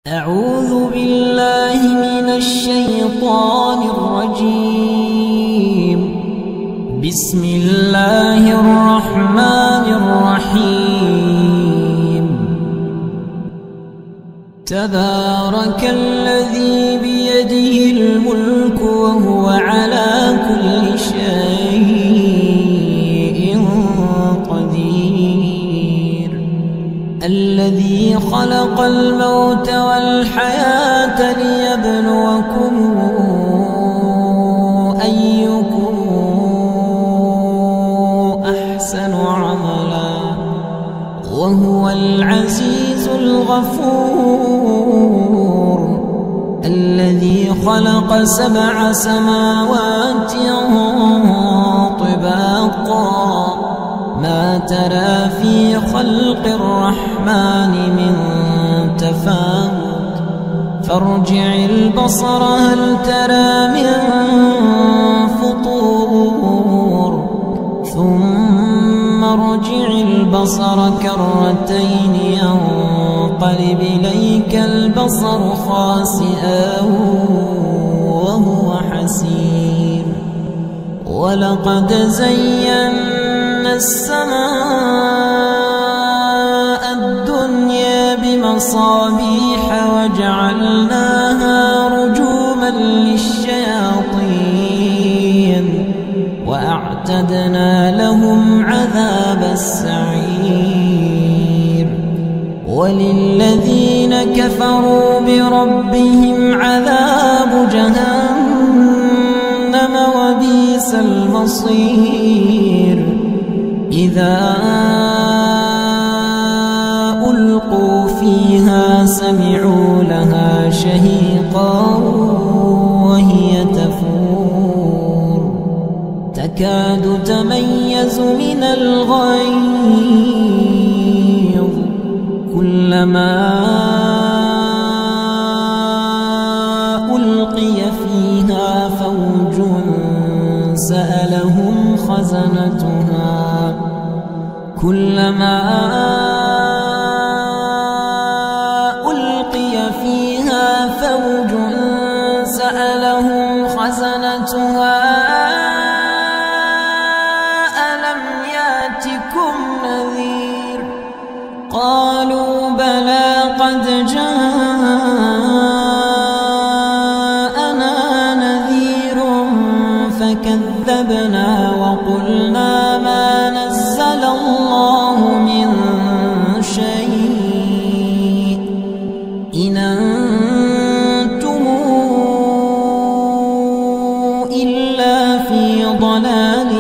أعوذ بالله من الشيطان الرجيم. بسم الله الرحمن الرحيم. تبارك الذي بيده الملك وهو على كل شيء قدير. الذي خلق الموت والحياة ليبلوكم أيكم أحسن عملا وهو العزيز الغفور. الذي خلق 7 سماوات طباقا ما ترى في خلق الرحمن من تفاوت فارجع البصر هل ترى من فطور ثم ارجع البصر كرتين ينقلب إليك البصر خاسئا وهو حسير. ولقد زينا السماء الدنيا بمصابيح وجعلناها رجوما للشياطين وأعتدنا لهم عذاب السعير. وللذين كفروا بربهم عذاب جهنم وبئس المصير. إذا ألقوا فيها سمعوا لها شهيقا وهي تفور تكاد تميز من الغيظ كلما ألقي فيها فوج سألهم خزنتها كلما ألقي فيها فوج سألهم خزنتها ألم ياتكم نذير قالوا بلى قد جاءنا نذير فكذبنا وقلنا ما نزل الله من شيء إن أنتم إلا في ضلال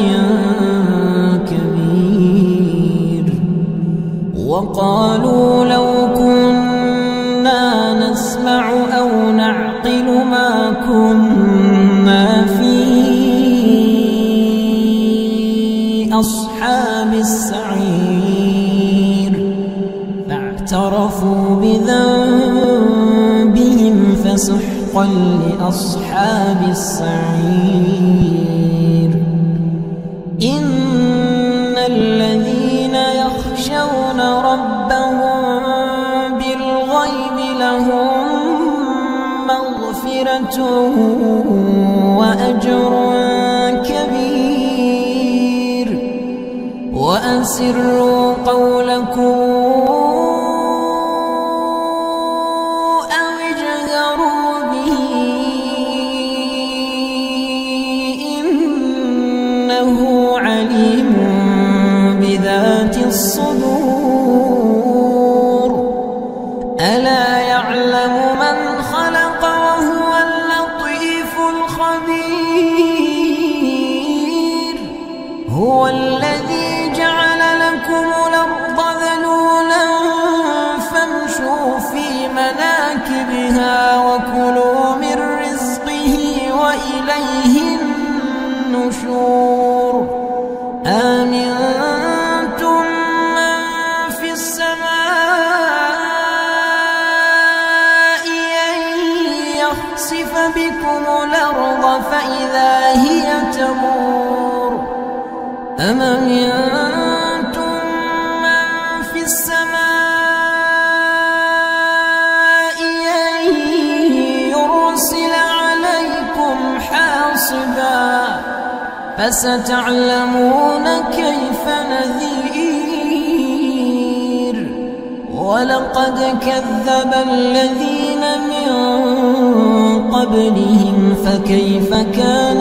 كبير. وقالوا لو كنا نسمع أو نعقل ما كنا في أصحاب السعير فاعترفوا بذنبهم فسحقا لأصحاب السعير. إن الذين يخشون ربهم بالغيب لهم مغفرة وأجر كبير. وأسروا قولكم أو اجهروا به إنه عليم بذات الصدور. ألا يعلم من خلق وهو اللطيف الخبير. هو الذي جعل لكم الأرض ذلولا فامشوا في مناكبها وكلوا من رزقه وإليه النشور. أأمنتم من في السماء أن يخسف بكم الأرض فإذا هي تمور أم أمنتم من في السماء فستعلمون كيف نذير ولقد كذب الذين من قبلهم فكيف كان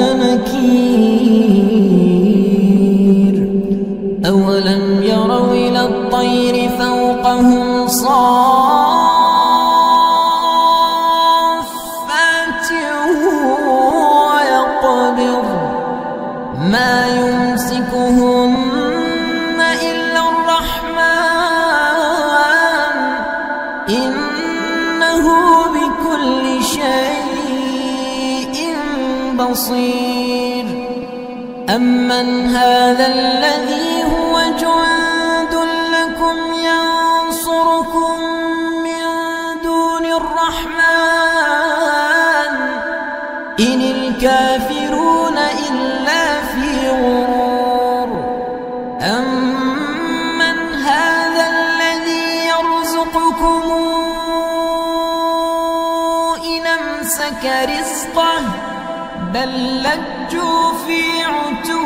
نكير أولم يروا إلى الطير فوقهم صافات ويقبض ما يمسكهن إلا الرحمن إنه بكل شيء بصير أمن هذا الذي هو جند لكم ينصركم من دون الرحمن إن الكافرون إلا في غرور أمن هذا الذي يرزقكم إن أمسك رزقه بل لجوا في عتو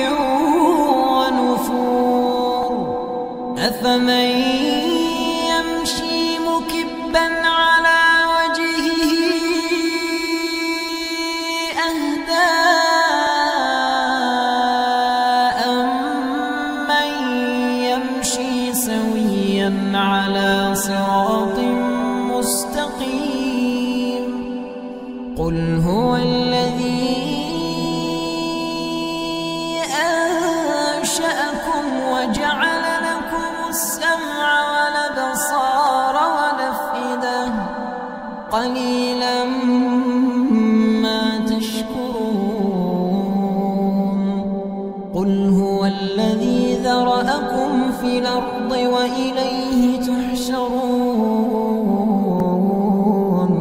ونفور أفمن يمشي مكبا على وجهه أهدى أمن يمشي سويا على صراط مستقيم قل هو الذي أنشأكم وجعل لكم السمع والأبصار والأفئدة قليلا ما تشكرون قل هو الذي ذرأكم في الأرض وإليه تحشرون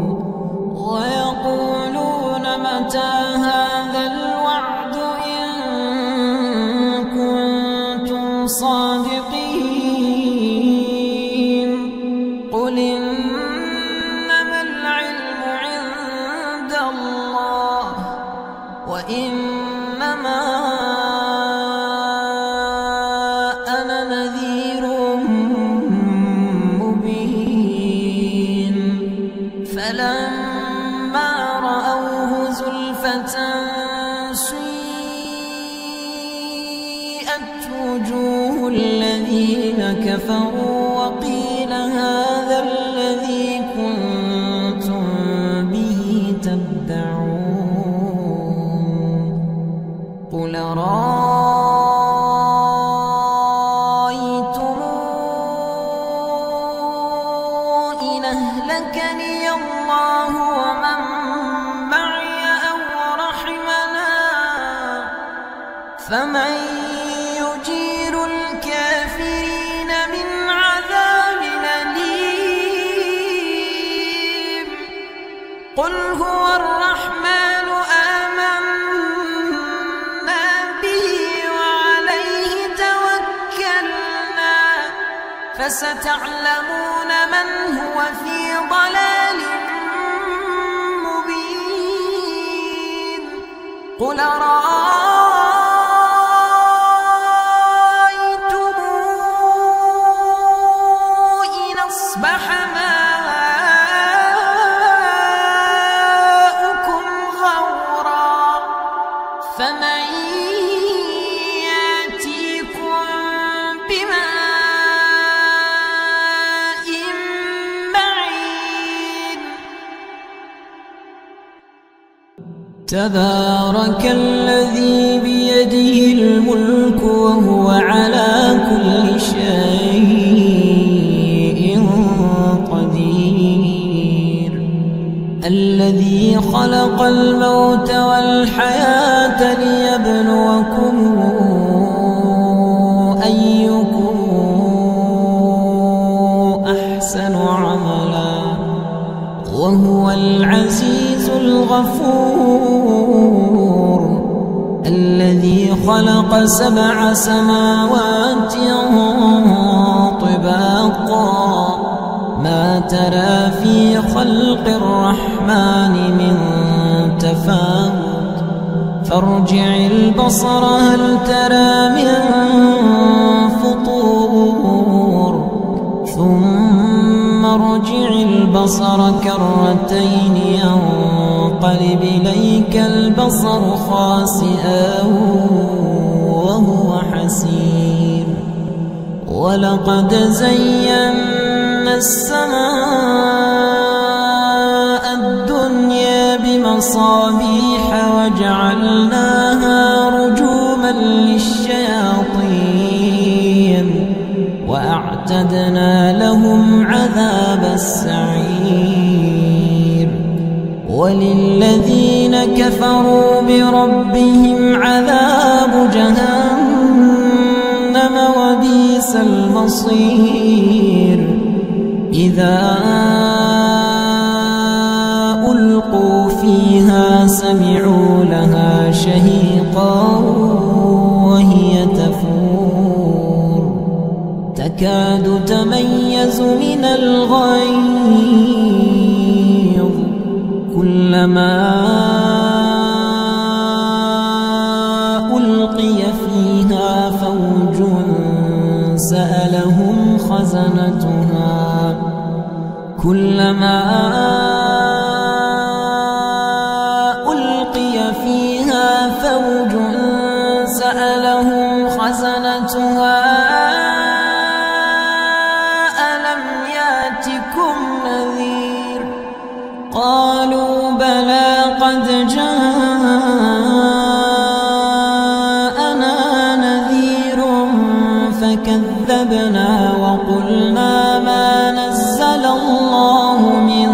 ويقولون متى هذا الوعد إن كنتم صادقين قل إنما العلم عند الله وإنما أنا نذير مبين فلما رأوه زلفة سيئت وجوه الذين كفروا وقيل هذا الذي كنتم به تدعون قل رأيتم إن أهلكني الله ومن معي أو رحمنا فمن يجير الكافرين من عذاب أليم قل هو الرحمن آمنا به وعليه توكلنا فستعلمون من هو في ضلال مبين قل أرأيتم إن أصبح ماؤكم غورا فمن يأتيكم بماء معين تبارك الذي بيده الملك وهو على كل شيء قدير الذي خلق الموت والحياة ليبلوكم أيكم أحسن عملا وهو العزيز الغفور الذي خلق 7 سماوات طباقا ما ترى في خلق الرحمن من تفاوت فارجع البصر هل ترى من فطور ثم ارجع البصر كرتين ينقلب إليك البصر خاسئا وهو حسير ولقد زينا السماء الدنيا بمصابيح وجعلناها رجوما للشياطين وأعتدنا لهم عذاب السعير وللذين كفروا بربهم عذاب جهنم وبئس المصير إذا ألقوا فيها سمعوا لها شهيقا وهي تفور تكاد تميز من الغيظ كلما ألقي فيها فوج سألهم خزنتها كلما ألقي فيها فوج سألهم خزنتها ألم يأتكم نذير قالوا بلى قد جاءنا نذير فكذبنا وقلنا ما نزل الله من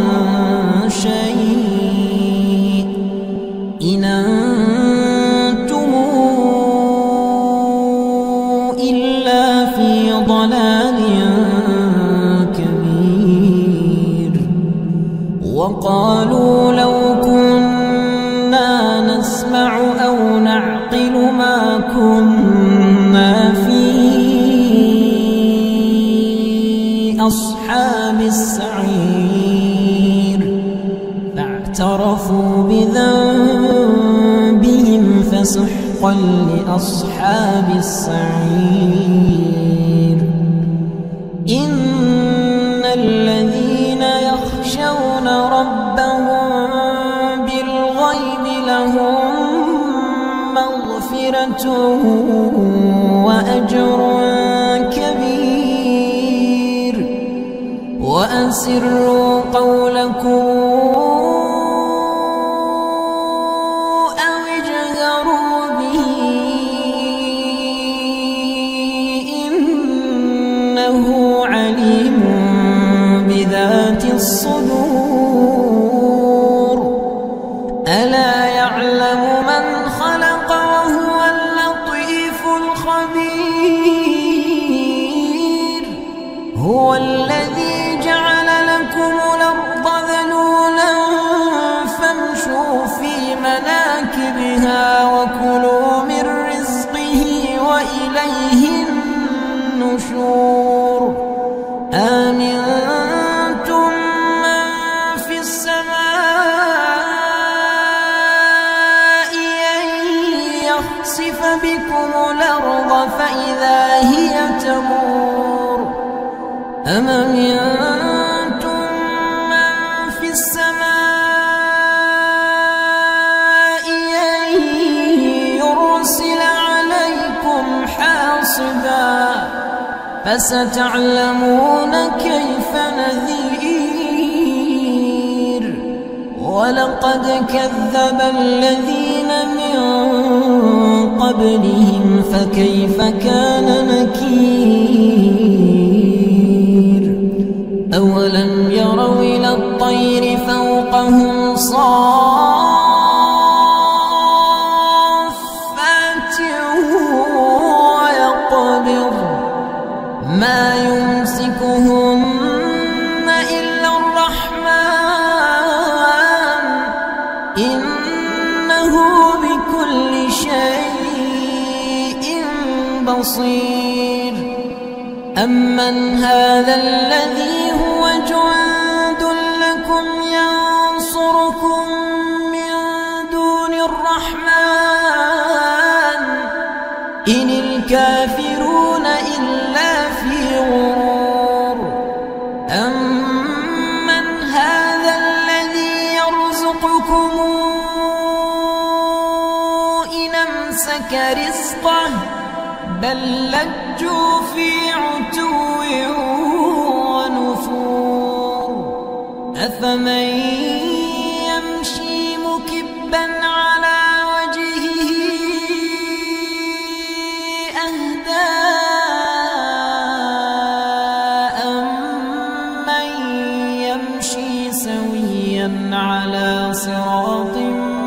شيء إن أنتم إلا في ضلال كبير وقالوا لو كنا نسمع أو نعقل ما كنا في أصحاب السعير فاعترفوا بذنبهم فسحقا لأصحاب السعير إن الذين يخشون ربهم بالغيب لهم مغفرة وأجر كبير وأسروا قولكم أو اجهروا به إنه عليم بذات الصدور ألا يعلم من خلق وهو اللطيف الخبير هو الذي جعل لكم الأرض ذلولا فامشوا في مناكبها وكلوا من رزقه وإليه النشور آمنتم من في السماء أن يخسف بكم الأرض فإذا هي تمور أم أمنتم من في السماء أن يرسل عليكم حاصبا فستعلمون كيف نذير ولقد كذب الذين من قبلهم فكيف كان نكير أولم يروا إلى الطير فوقهم صافات ويقبض ما يمسكهن إلا الرحمن إنه بكل شيء بصير أمن هذا الذي هو جند لكم ينصركم من دون الرحمن الكافرون إلا في غرور أمن هذا الذي يرزقكم إن أمسك رزقه بل لجوا في عتو ونفور أفمن يمشي مكبا على وجهه أهدى أمن يمشي سويا على صراط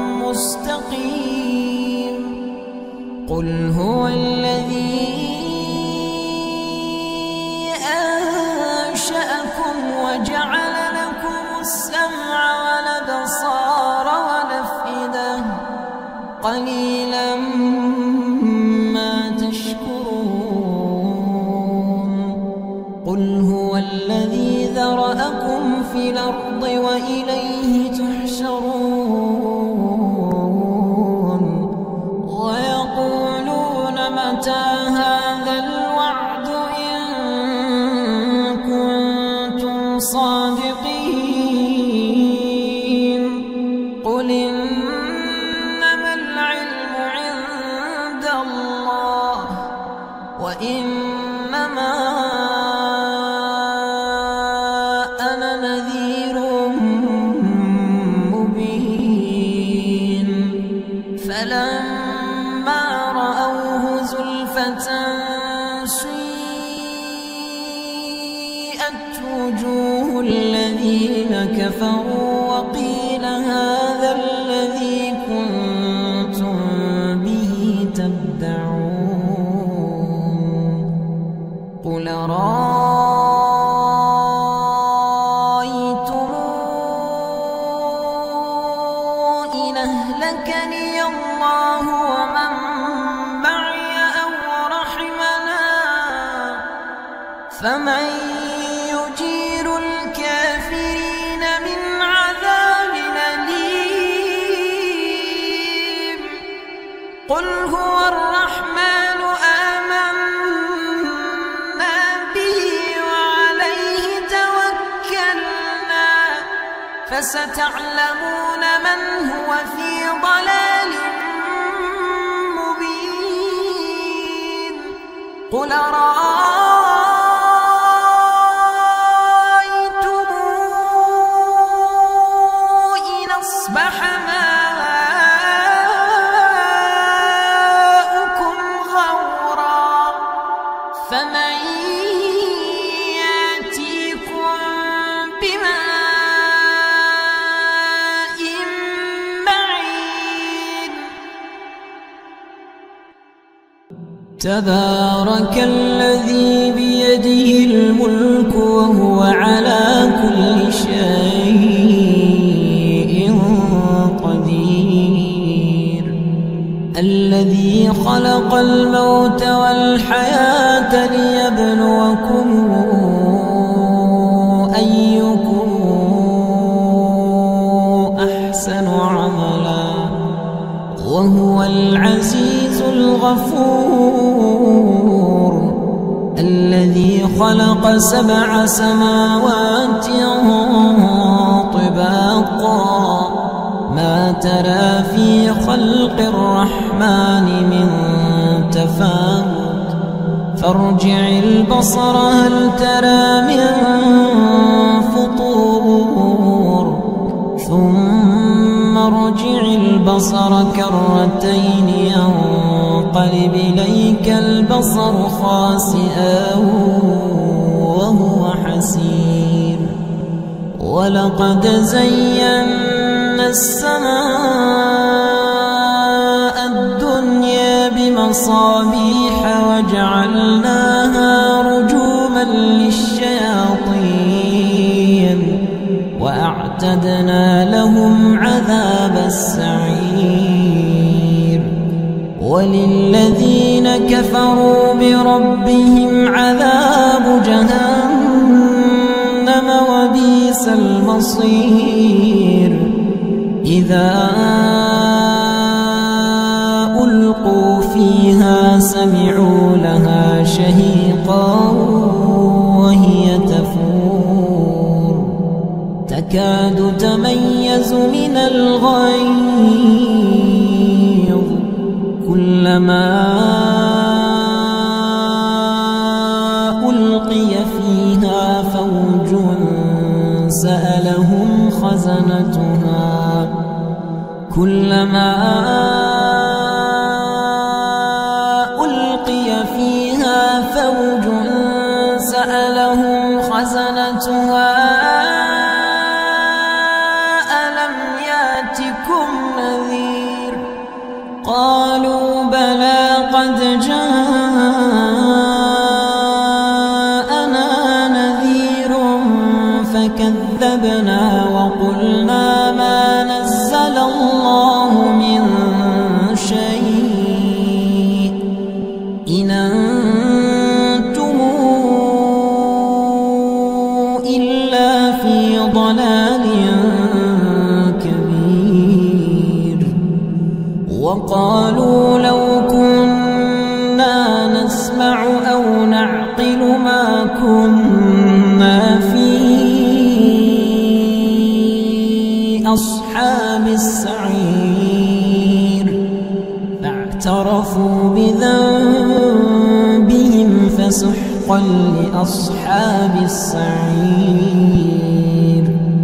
مستقيم قل هو الذي أنشأكم وجعل لكم السمع والأبصار والأفئدة قليلا ما تشكرون قل هو الذي ذرأكم في الأرض وإليه تحشرون ويقولون متى هذا الوعد إن كنتم صادقين قل إنما العلم عند الله وإنما أنا نذير مبين فلما رأوه زلفة سيئت وجوه الذين كفروا وقيل هذا الذي كنتم به تدعون قل رأيتم إن أهلكني الله ومن معي أو رحمنا فمن يجير الكافرين من عذاب أليم قل هو الرحمن آمنا به وعليه توكلنا فستعلمون من هو في ضلال مبين قل رأيتم إن أصبح ماؤكم غورا فمن يأتيكم بماء معين تبارك الذي بيده الملك وهو على كل شيء قدير الذي خلق الموت والحياة ليبلوكم أيكم أحسن عملا وهو العزيز الغفور الذي خلق 7 سماوات طباقا ما ترى في خلق الرحمن من تفاوت فارجع البصر هل ترى من فطور ثم ارجع البصر كرتين ينقلب إليك البصر خاسئا وهو حسير ولقد زينا السماء الدنيا بمصابيح وجعلناها رجوما للشياطين وأعتدنا لهم عذاب السعير وللذين كفروا بربهم عذاب جهنم وبئس المصير إذا ألقوا فيها سمعوا شهيقا وهي تفور تكاد تميز من الغيظ كلما ألقي فيها فوج سألهم خزنتها كلما ألقي فيها فوج سألهم خزنتها ألم يأتكم نذير قالوا بلى قد جاءنا نذير فكذبنا وقلنا ما نزل الله من شيء إن أنتم إلا في ضلال كبير وقالوا لو كنا نسمع أو نعقل ما كنا في أصحاب السعير فاعترفوا بذنبهم فسحقا لأصحاب السعير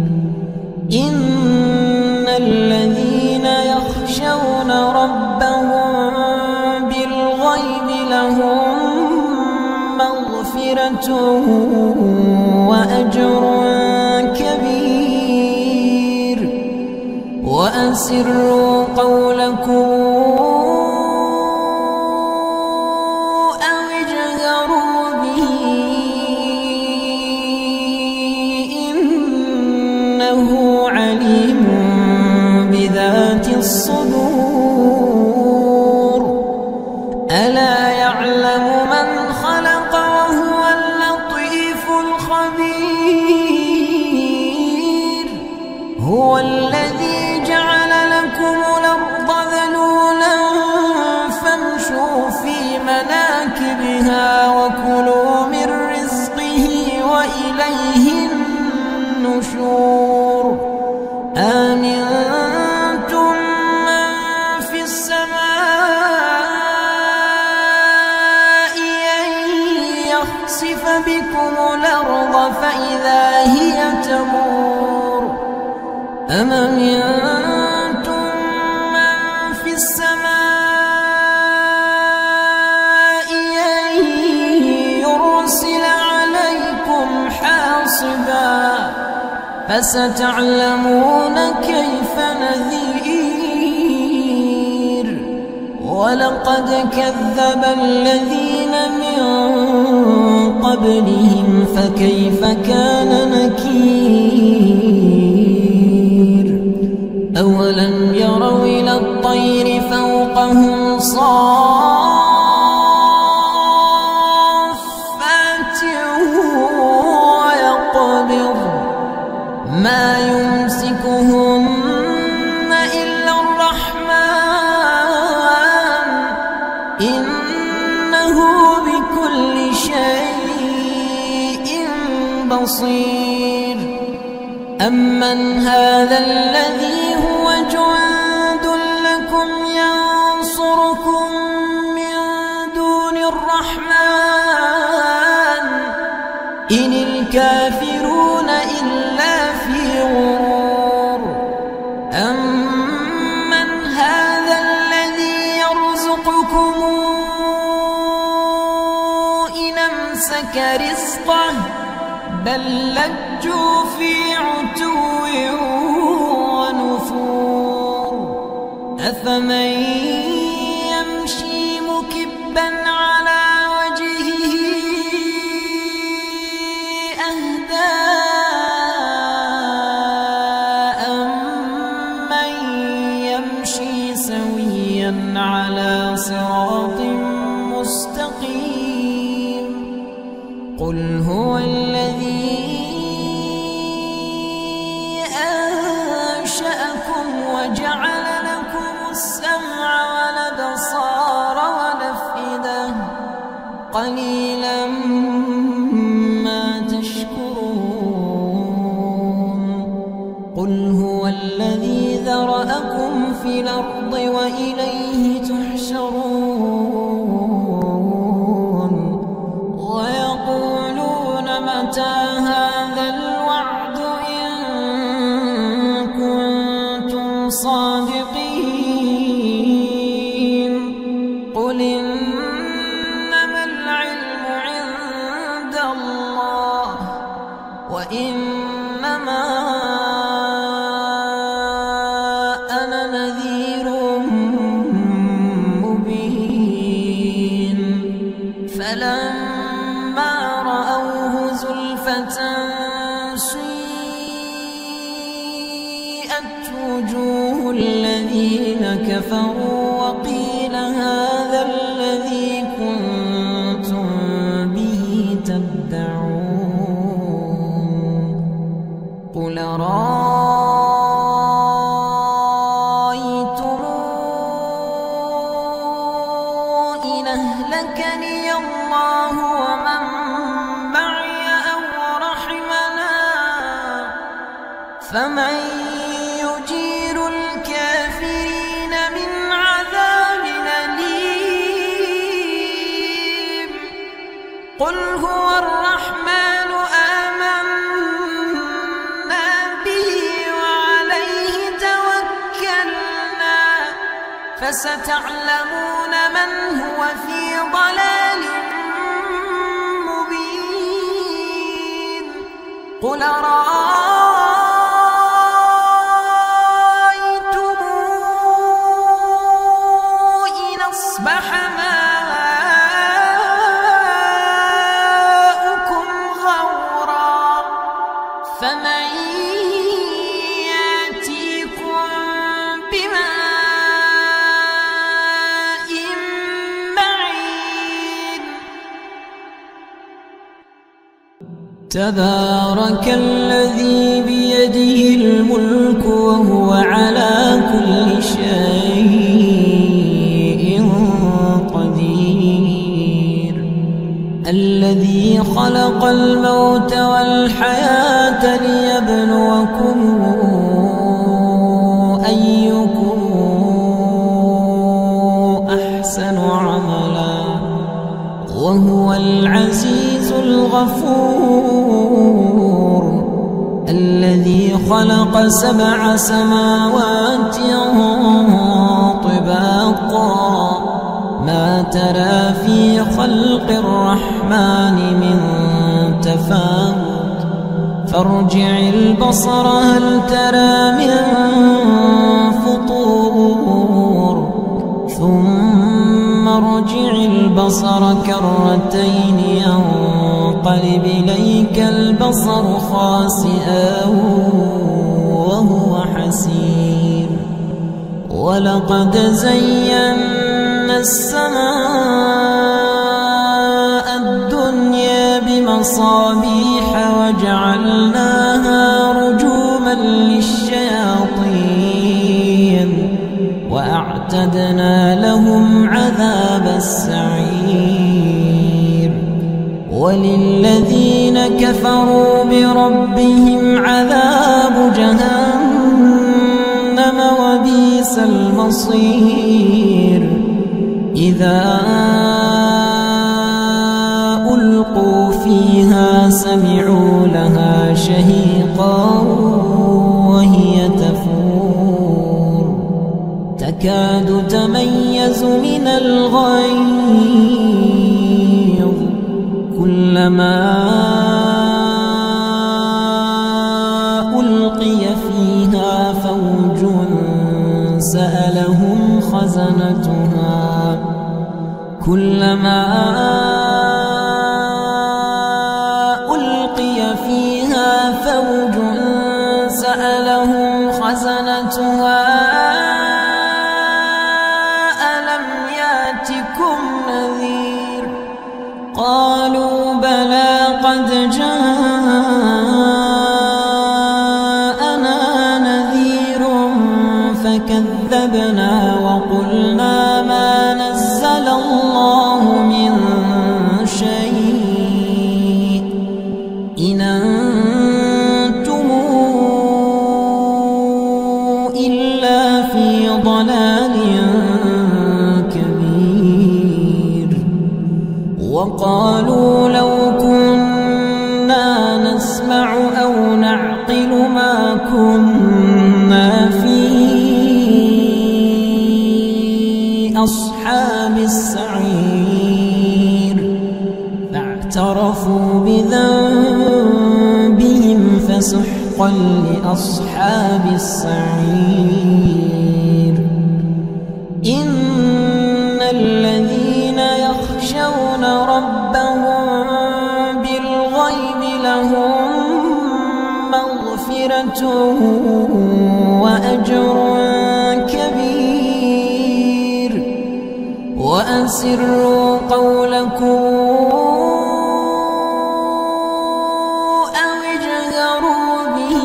إن الذين يخشون ربهم بالغيب لهم مغفرة وأجر كبير وأسروا قولكم أو اجهروا به إنه عليم بذات الصدور ألا يعلم من خلق وهو اللطيف الخبير هو الذي جعل لكم الأرض ذلولا فامشوا في مناكبها وكلوا من رزقه وإليه النشور آمنتم من في السماء أن يخسف بكم الأرض فإذا هي تمور أم أمنتم من في السماء أن يرسل عليكم حاصبا فستعلمون كيف نذير ولقد كذب الذين من قبلهم فكيف كان نكير أولم يروا إلى الطير فوقهم صافات ويقبض ما يمسكهن إلا الرحمن إنه بكل شيء بصير أمن هذا الذي هو جند لكم ينصركم من دون الرحمن إن الكافرون إلا في غرور أمن هذا الذي يرزقكم إن أمسك رزقه بل لجوا في عتو ونفور أفمن يمشي مكبا على وجهه أهدى أمن يمشي سويا على صراط مستقيم قل هو الذي أنشأكم وجعل لكم السمع والأبصار والأفئدة قليلا قل هو الذي ذرأكم في الأرض وإليه تحشرون ويقولون متى هذا الوعد إن كنتم صادقين قل إنما العلم عند الله وإنما أنا نذير مبين فلما رأوه زلفة سيئت وجوه الذين كفروا وقيل هذا الذي كنتم به تدعون قل رأيتم إن أهلكني الله ومن معي أو رحمنا فمن يجير الكافرين من عذاب أليم قل هو الرحمن آمنا به وعليه توكلنا فستعلمون من هو في ضلال مبين قل رأيتم إن أصبح ماؤكم غورا فمن يأتيكم بماء معين تبارك الذي بيده الملك وهو على كل شيء قدير الذي خلق الموت والحياة ليبلوكم أيكم أحسن عملا وهو العزيز الغفور الذي خلق 7 سماوات طباقا ما ترى في خلق الرحمن من تفاوت فارجع البصر هل ترى من فطور ثم ارجع البصر كرتين ينقلب إليك البصر خاسئا وهو حسير ولقد زينا السماء الدنيا بمصابيح وجعلناها رجوما للشياطين وأعتدنا لهم عذاب السعير وللذين كفروا بربهم عذاب جهنم وبئس المصير إذا ألقوا فيها سمعوا لها شهيقا وهي تفور تكاد تميز من الغيظ كلما ألقي فيها فوج سألهم خزنتها كلما ألقي فيها فوج سألهم خزنتها ألم يأتكم نذير قالوا بلى قد جاءنا نذير فكذبنا وقلنا ما نزل الله من شيء إن أنتم ضلال كبير. وقالوا لو كنا نسمع أو نعقل ما كنا في أصحاب السعير. فاعترفوا بذنبهم فسحقا لأصحاب السعير. إن الذين يخشون ربهم بالغيب لهم مغفرة وأجر كبير. وأسروا قولكم أو اجهروا به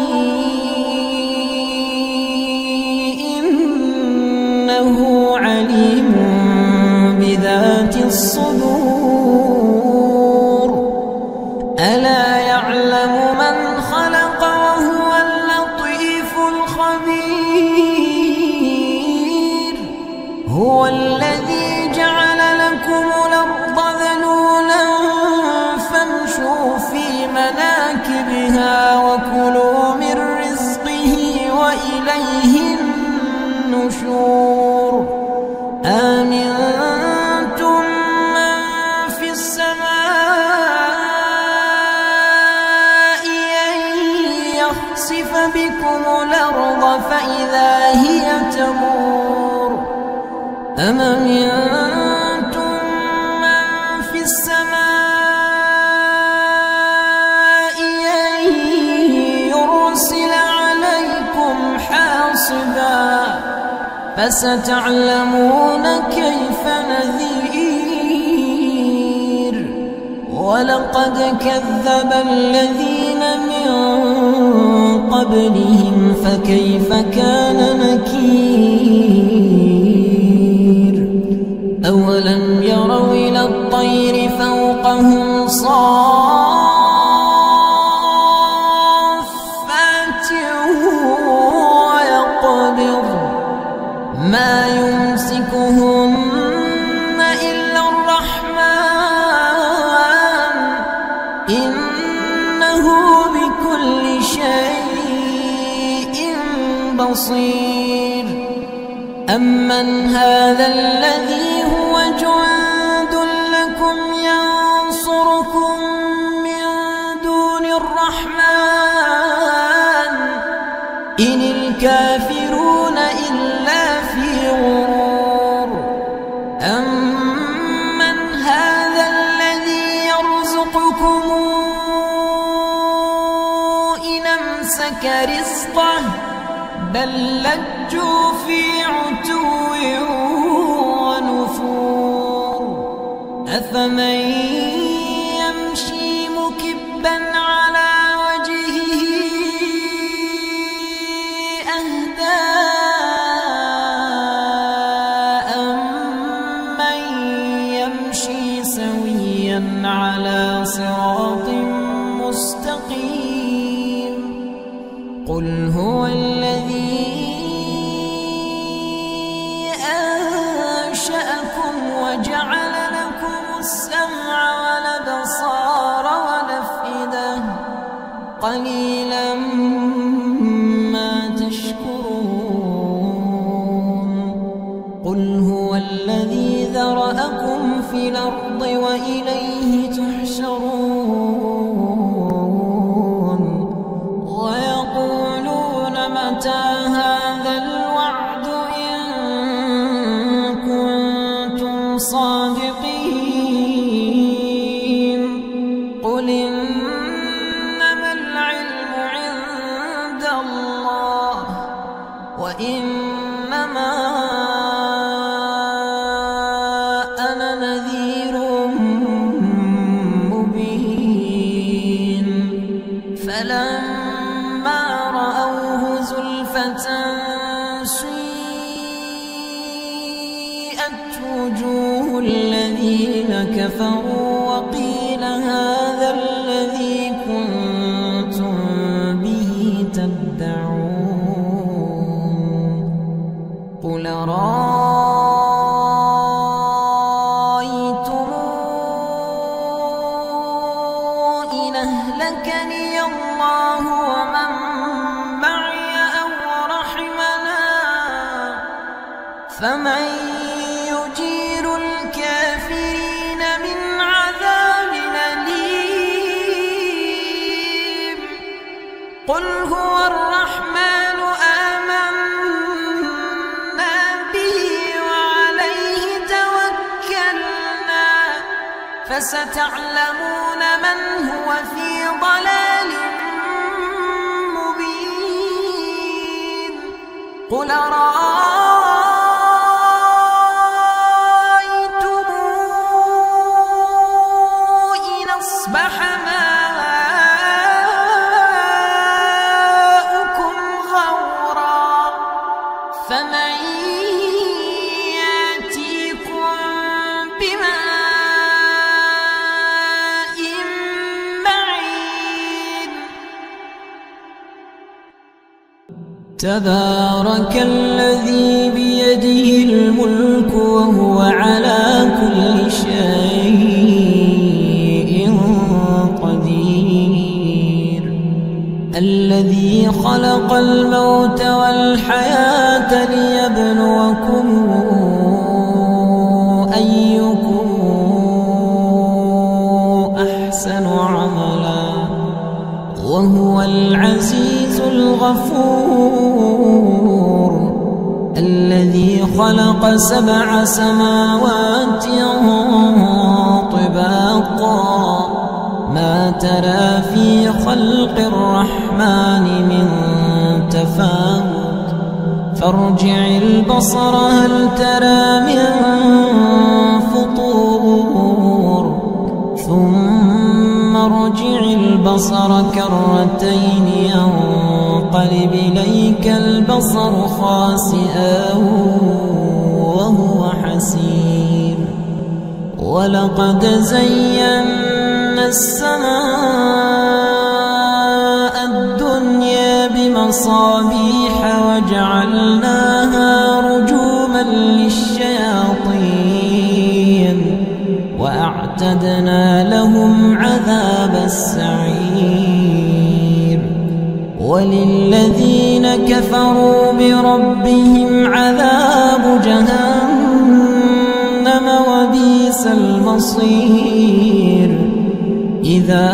إنه عليم بذات الصدور. ألا يعلم من خلق وهو اللطيف الخبير. هو الذي جعل لكم الأرض ذلولا فامشوا في مناكبها وكلوا من رزقه وإليه النشور. أأمنتم من في السماء أن يخسف بكم الأرض فإذا هي تمور. أم أمنتم من في السماء أن يرسل عليكم حاصبا فستعلمون كيف نذير. ولقد كذب الذين من قبلهم فكيف كان نكير. أولم يروا إلى الطير فوقهم صافات ويقبض ما يمسكهن إلا الرحمن إنه بكل شيء بصير. أمن هذا الذي هو جند لكم ينصركم من دون الرحمن إن الكافرون إلا في غرور. أمن هذا الذي يرزقكم إن أمسك رزقه بل لجوا في عتو ونفور. أفمن يمشي مكبا على وجهه أهدى أمن يمشي سويا على صراط مستقيم. قل هو الذي أنشأكم وجعل لكم السمع والأبصار والأفئدة قليلا ما تشكرون. قل هو الذي ذرأكم في الأرض وإليه تحشرون. ويقولون متى هذا الوعد إن كنتم صادقين. قل إنما العلم عند الله وإنما أنا نذير مبين. فلما رأوه زلفة سيئت وجوه الذين كفروا وقيل هذا الذي كنتم به تدعون. قل فمن يجير الكافرين من عذاب أليم قل هو الرحمن آمنا به وعليه توكلنا فستعلمون من هو في ضلال مبين قل أرأيتم إن أصبح ماؤكم غورا فمن يأتيكم بماء معين تبارك الذي بيده الملك وهو على كل شيء قدير الذي خلق الموت والحياة ليبلوكم أيكم أحسن عملا وهو العزيز الغفور الذي خلق 7 سماوات طباقا ما ترى في خلق الرحمن من تفاوت فارجع البصر هل ترى من فطور ثم ارجع البصر كرتين ينقلب إليك البصر خاسئا وهو حسير ولقد زينا السماء الدنيا بمصابيح وجعلناها رجوما للشياطين وأعتدنا لهم عذاب السعير وللذين كفروا بربهم عذاب جهنم وبئس المصير إذا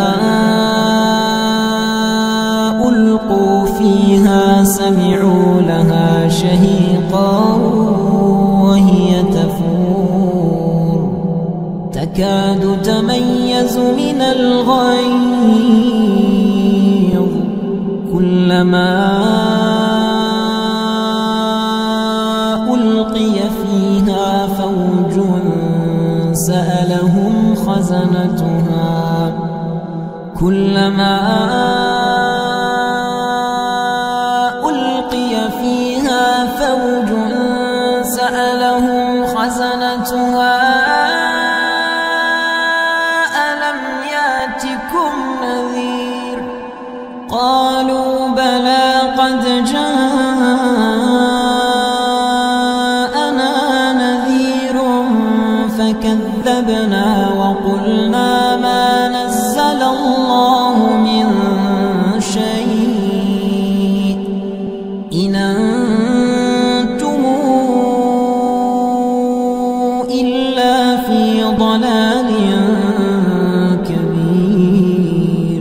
ألقوا فيها سمعوا لها شهيقا وهي تفور تكاد تميز من الغيظ كلما ألقي فيها فوج سألهم خزنتها كلما ألقي فيها فوج سألهم خزنتها ألم يأتكم نذير قالوا بلى قد جاءنا نذير فكذبنا وقلنا ما نزل الله من شيء إن أنتم إلا في ضلال كبير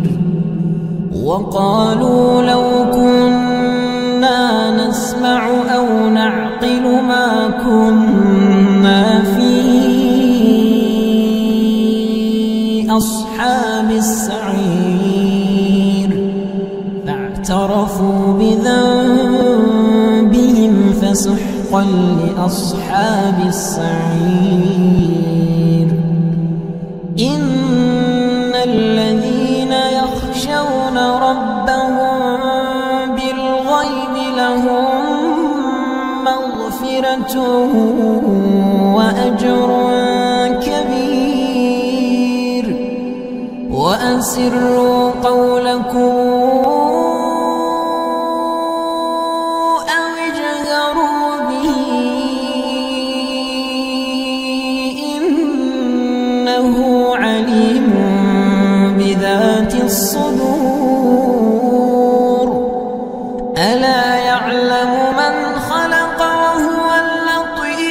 وقالوا لو كنا نسمع أو نعقل ما كنا في أصحاب السعير فاعترفوا بذنبهم فسحقا لأصحاب السعير إن الذين يخشون ربهم بالغيب لهم مغفرة وأجر كبير وأسروا قولكم أو اجهروا به إنه عليم بذات الصدور ألا يعلم من خلق وهو اللطيف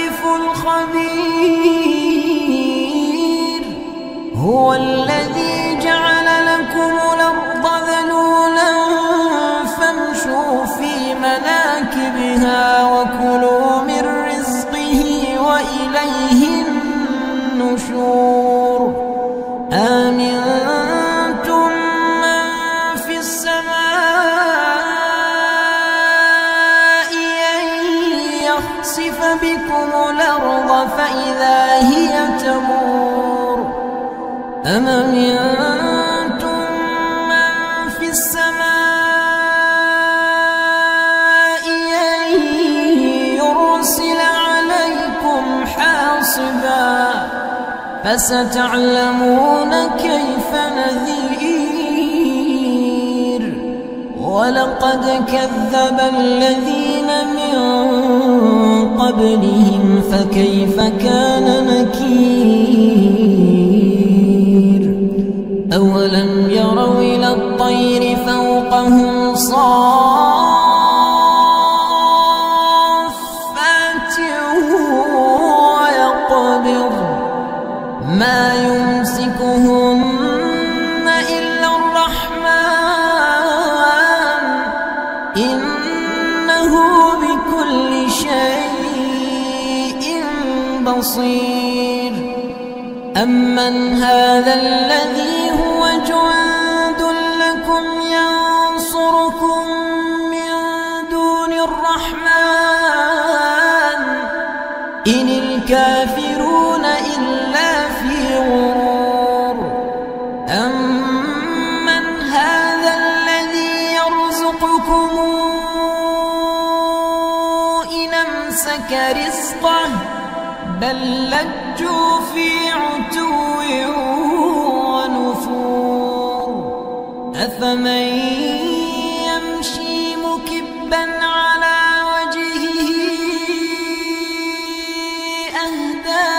يخسف بكم الأرض فإذا هي تمور أم أمنتم من في السماء أن يرسل عليكم حاصبا فستعلمون كيف نذير ولقد كذب الذين من قبلهم فكيف كان نكير أولم يروا إلى الطير فوقهم صافات ويقبض ما يمسكهن إلا الرحمن إنه بكل شيء بصير أمن هذا الذي هو جند لكم ينصركم من دون الرحمن إن الكافرون إلا في غرور أمن هذا الذي يرزقكم إن أمسك رزقه بل لجوا في عتو ونفور أفمن يمشي مكبا على وجهه أهدى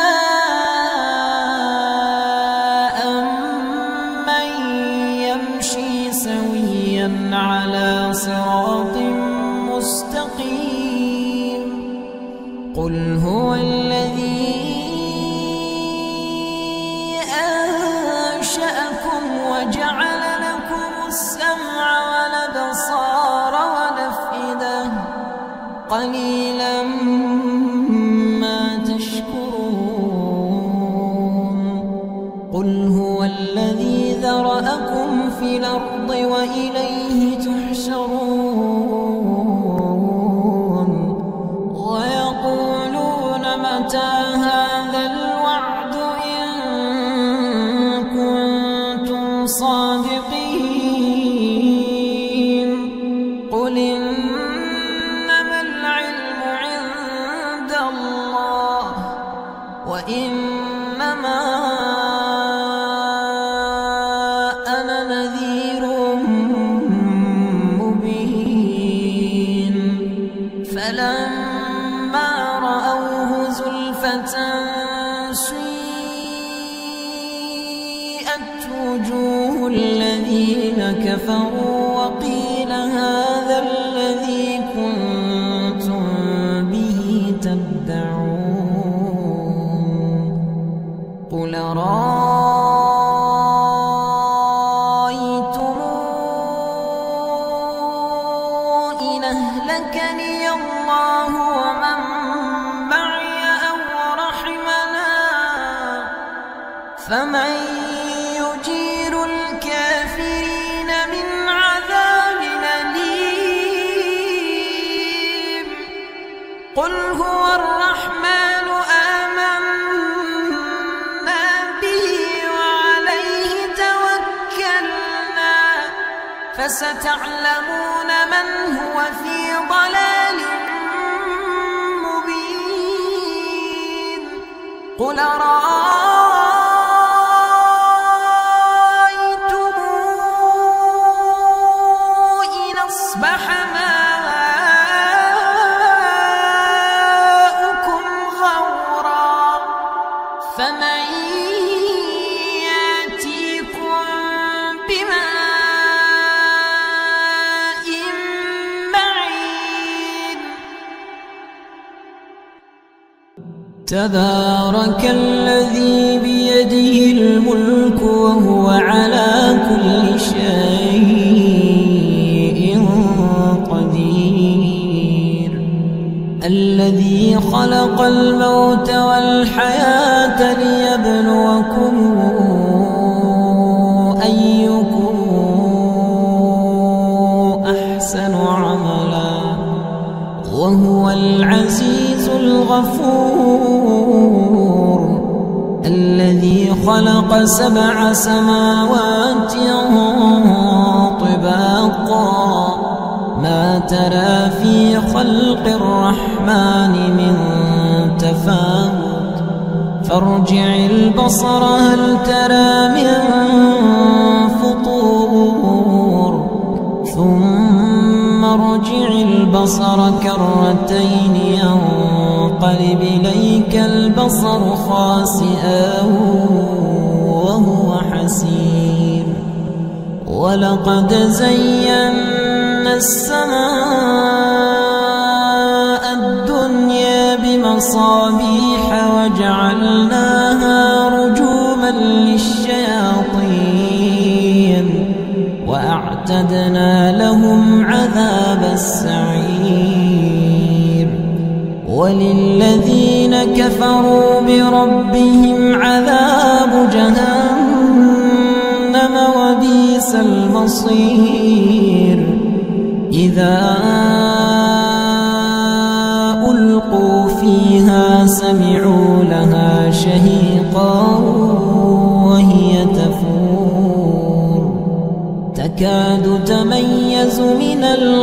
أمن يمشي سويا على صراط مستقيم قل هو الذي أنشأكم وجعل لكم السمع والأبصار والأفئدة قليلا ما تشكرون قل هو الذي ذرأكم في الأرض وإليه تحشرون ويقولون متى هذا الوعد إن كنتم صادقين قل إنما العلم عند الله وإنما أنا نذير مبين فلما رأوه زلفة سيئت وجوه الذين كفروا وقيل هذا الذي كنتم به تدعون قل رأيتم إن أهلكني الله ومن معي أو رحمنا فمن يجير الكافرين من عذاب أليم قل هو الرحمن آمنا به وعليه توكلنا فستعلمون من هو في ضلال مبين قل رأيتم إن أصبح ماؤكم غورا فمن يأتيكم بماء معين تبارك الذي بيده الملك وهو على كل شيء قدير الذي خلق الموت والحياة ليبلوكم أيكم أحسن عملا وهو العزيز العزيز الغفور الذي خلق 7 سماوات طباقا ما ترى في خلق الرحمن من تفاوت فارجع البصر هل ترى من فطور ثم ارجع البصر كرتين ينقلب إليك البصر خاسئا وهو حسير ولقد زينا السماء الدنيا بمصابيح وجعلناها رجوما للشياطين وأعتدنا لهم عذاب السعير وللذين كفروا بربهم عذاب جهنم وبئس المصير إذا ألقوا فيها سمعوا لها شهيقا وهي تفور تكاد تميز من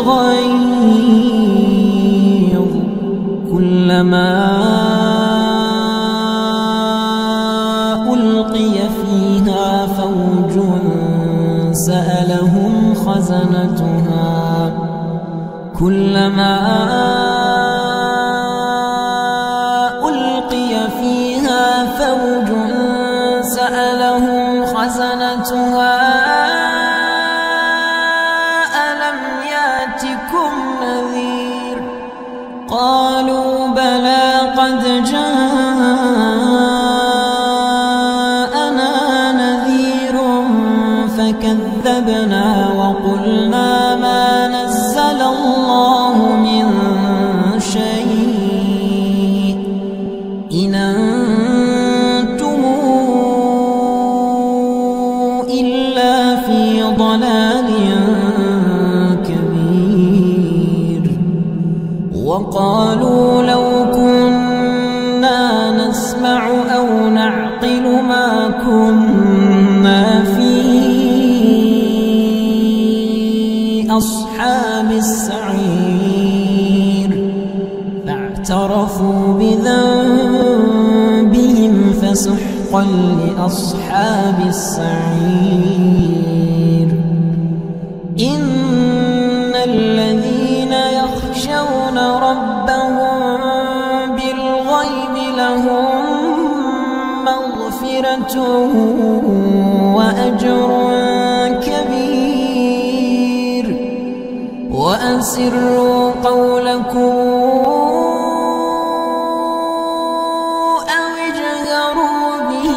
الغيظ كلما ألقي فيها فوج سألهم خزنتها كلما ألقي فيها فوج سألهم خزنتها ألم يأتكم نذير قالوا بلى قد جاءنا نذير فكذبنا وقلنا ما نزل الله من شيء إن أنتم إلا في ضلال كبير وقالوا لو كنا نسمع أو نعقل ما كنا في أصحاب السعير فاعترفوا بذنبهم فسحقا لأصحاب السعير إن الذين يخشون ربهم بالغيب لهم مغفرة وأجر كبير وأسروا قولكم أو اجهروا به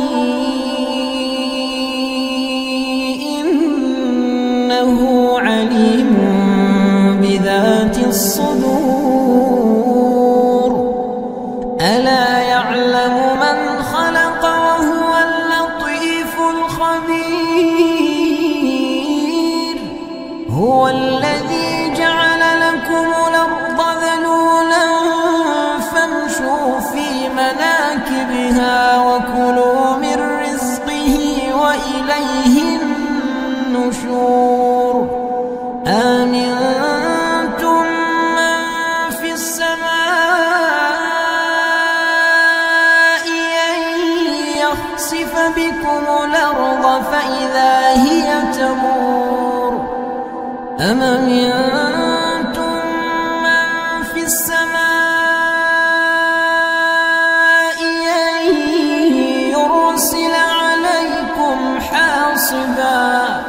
إنه عليم بذات الصدور ألا يعلم من خلق وهو اللطيف الخبير هو الذي جعل لكم الأرض ذلولا فامشوا في مناكبها وكلوا من رزقه وإليه النشور آمنتم من في السماء أن يخسف بكم الأرض فإذا هي تمور أم أمنتم من في السماء أن يرسل عليكم حاصبا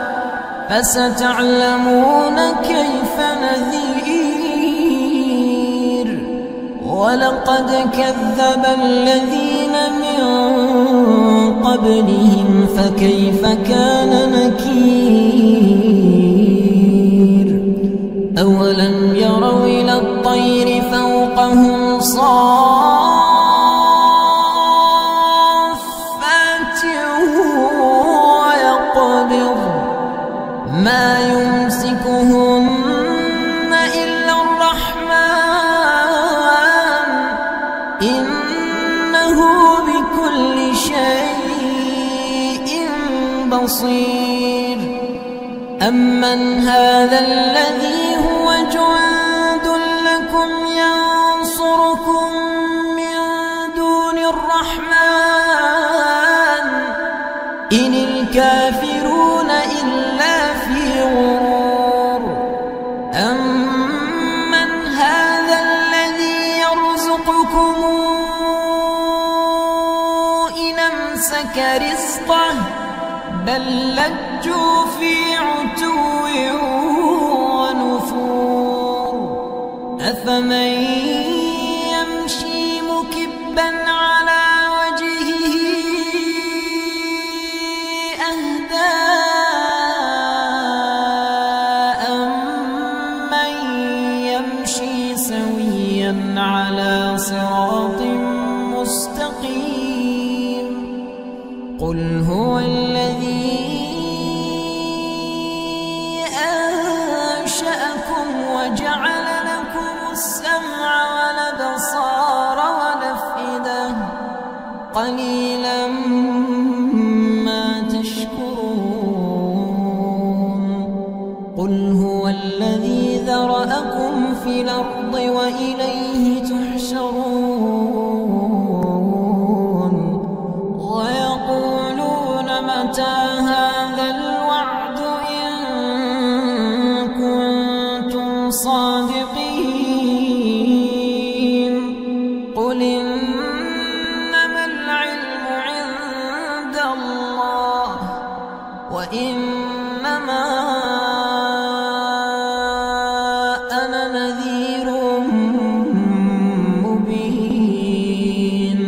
فستعلمون كيف نذير ولقد كذب الذين من قبلهم فكيف كان نكير أولم يروا إلى الطير فوقهم صافات ويقبض ما يمسكهن إلا الرحمن بصير أمن هذا الذي هو جند لكم ينصركم من دون الرحمن إن الكافرون إلا في غرور أمن هذا الذي يرزقكم إن أمسك رزقه بل لجوا في عتو ونفور أفمن يمشي مكبا على وجهه أهدى أمن يمشي سويا على صراط مستقيم قل هو الذي أنشأكم وجعل لكم السمع والأبصار والأفئدة قليلا ما تشكرون قل هو الذي ذرأكم في الأرض وإليه تحشرون ويقولون متى هذا الوعد إن كنتم صادقين قل إنما العلم عند الله وإنما أنا نذير مبين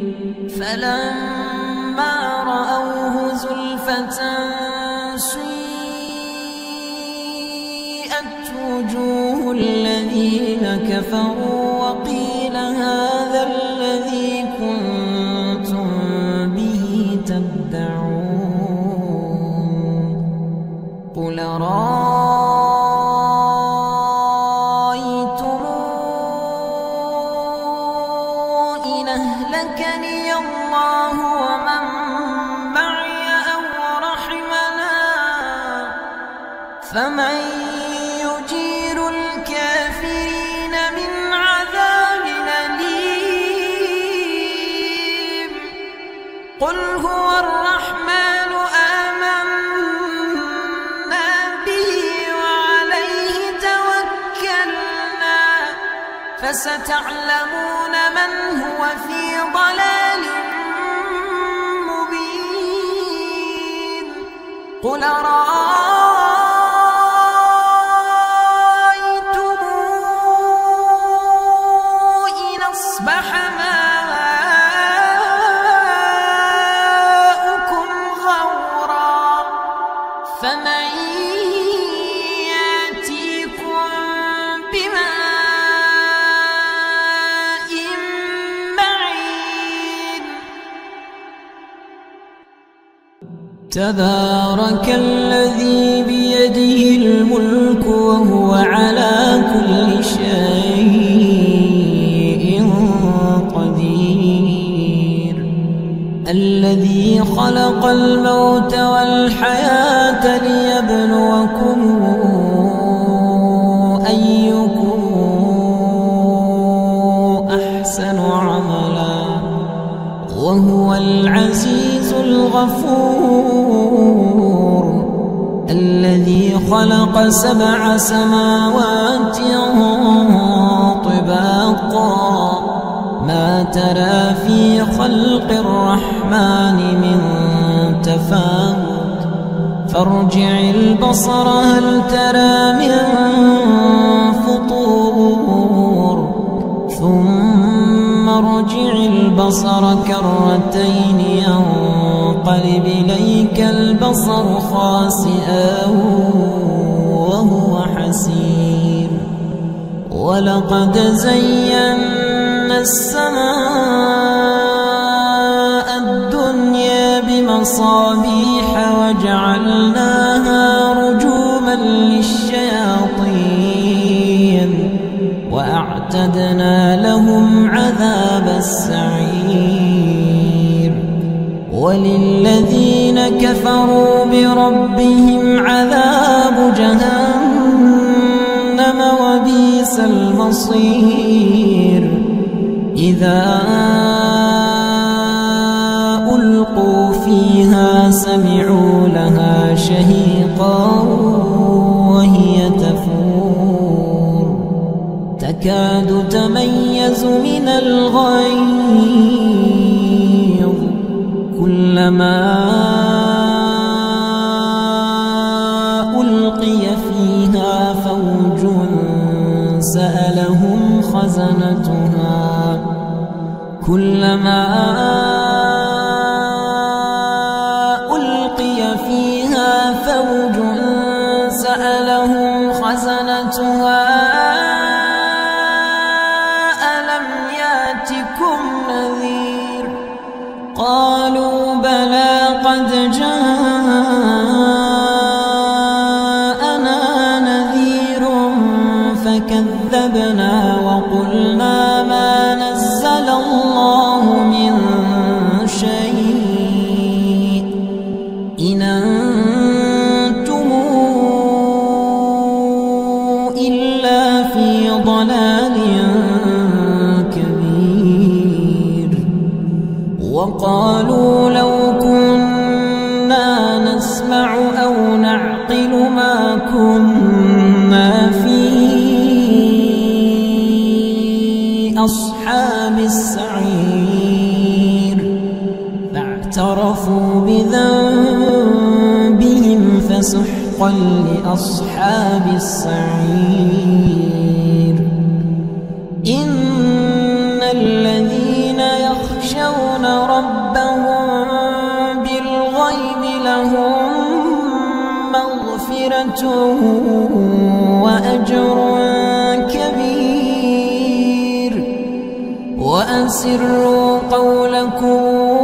فلما رأوه زلفة سيئت وجوه الذين كفروا وقيل هذا الذي كنتم به تدعون قل رأيتم إن أهلكني الله ومن معي أو رحمنا فمن يجير الكافرين من عذاب أليم قل هو الرحمن آمنا به وعليه توكلنا فستعلمون من هو في ضلال مبين قل رأيتم إن أصبح ماؤكم غورا فمن يأتيكم بماء معين تبارك الذي بيده الملك وهو على كل شيء قدير الذي خلق الموت والحياة ليبلوكم أيكم أحسن عملا وهو العزيز الغفور الذي خلق 7 سماوات طباقا ما ترى في خلق الرحمن من تفاوت فارجع البصر هل ترى من فطور ثم ارجع البصر كرتين ينقلب إليك البصر خاسئا وهو حسير ولقد زينا السماء الدنيا بمصابيح وجعلناها رجوما للشياطين وأعتدنا لهم عذاب السعير وللذين كفروا بربهم عذاب جهنم وبئس المصير إذا ألقوا فيها سمعوا لها شهيقا وهي تفور تكاد تميز من الغيظ كلما ألقي فيها فوج سألهم خزنتها كلما ألقي فيها فوج سألهم خزنتها ألم يأتكم نذير قالوا بلى قد جاءنا نذير فكذبنا وقلنا ما نزل الله من شيء إن أنتم إلا في ضلال كبير وقالوا لو كنا نسمع أو نعقل ما كنا في أصحاب السعير فاعترفوا بذنبهم فسحقا لأصحاب السعير إن الذين يخشون ربهم بالغيب لهم مغفرة وأجر كبير وأسروا قولكم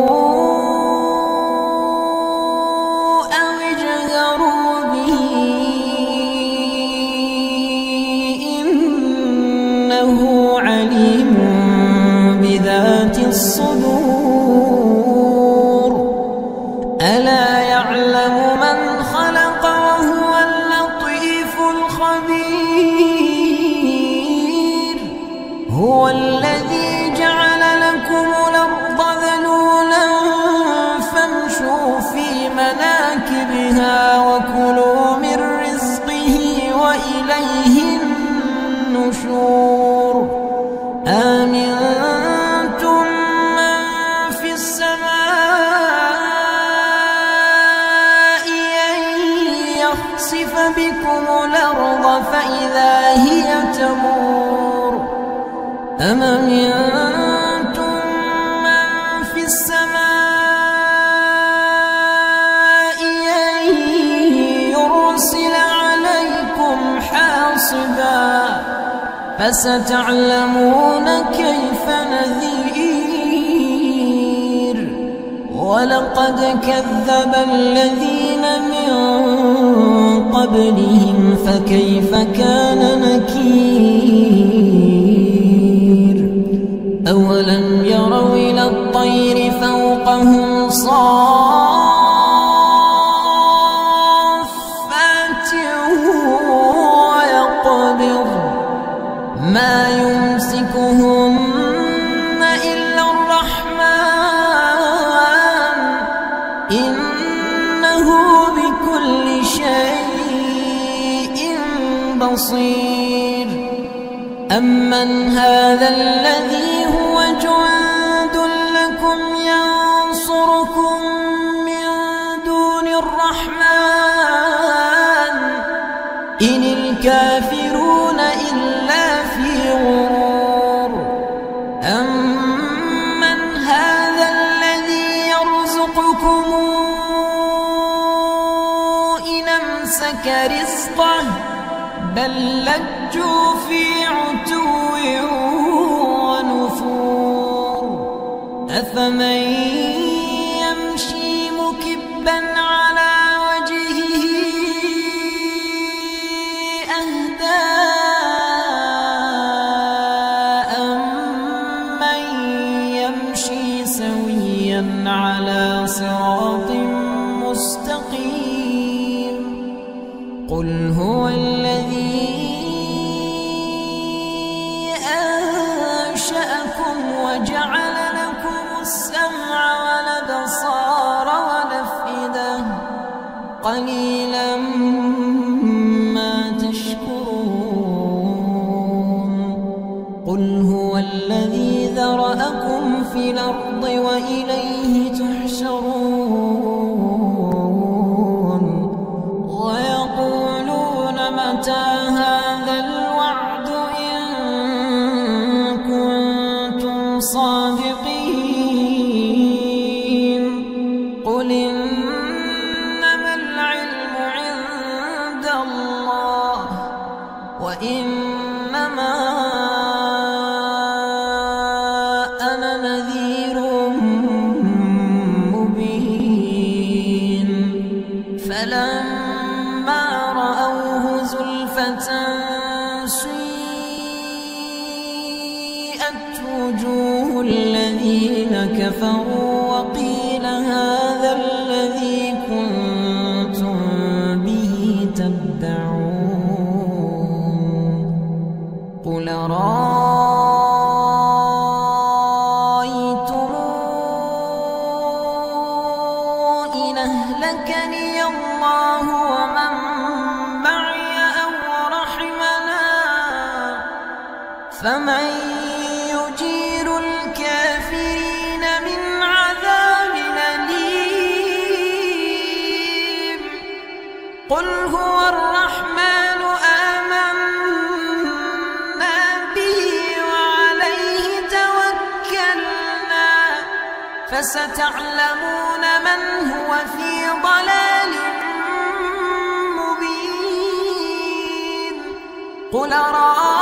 أو اجهروا به إنه عليم بذات الصدور ألا يعلم من خلق وهو اللطيف الخبير هو الذي جعل لكم الأرض ذلولا فامشوا في مناكبها وكلوا من رزقه وإليه النشور آمنتم من في السماء أن يخسف بكم الأرض فإذا هي تمور أم أمنتم من في السماء أن يرسل عليكم حاصبا فستعلمون كيف نذير ولقد كذب الذين من قبلهم فكيف كان نكير أولم يروا إلى الطير فوقهم صافات ويقبض ما يمسكهن إلا الرحمن إنه بكل شيء بصير أمن هذا الذي هو جند لكم ينصركم من دون الرحمن إن الكافرون إلا في غرور أمن هذا الذي يرزقكم إن أمسك رزقه بل لجوا في عتو ونفور أفمن يمشي مكبا على وجهه أهدى أمن يمشي سويا على صراط قل هو الذي أنشأكم وجعل لكم السمع والأبصار والأفئدة قليلا ما تشكرون قل هو الذي ذرأكم في الأرض وإليه تحشرون ويقولون متى هذا الوعد إن كنتم صادقين قل إنما العلم عند الله وإنما أنا نذير مبين فلما رأوه زلفة سيئت وجوه الذين كفروا وقيل هذا الذي كنتم به تدعون قل رأيتم إن أهلكني الله ومن معي أو رحمنا فمن يجير الكافرين من عذاب أليم قل هو الرحمن آمنا به وعليه توكلنا فستعلمون من هو في ضلال مبين قل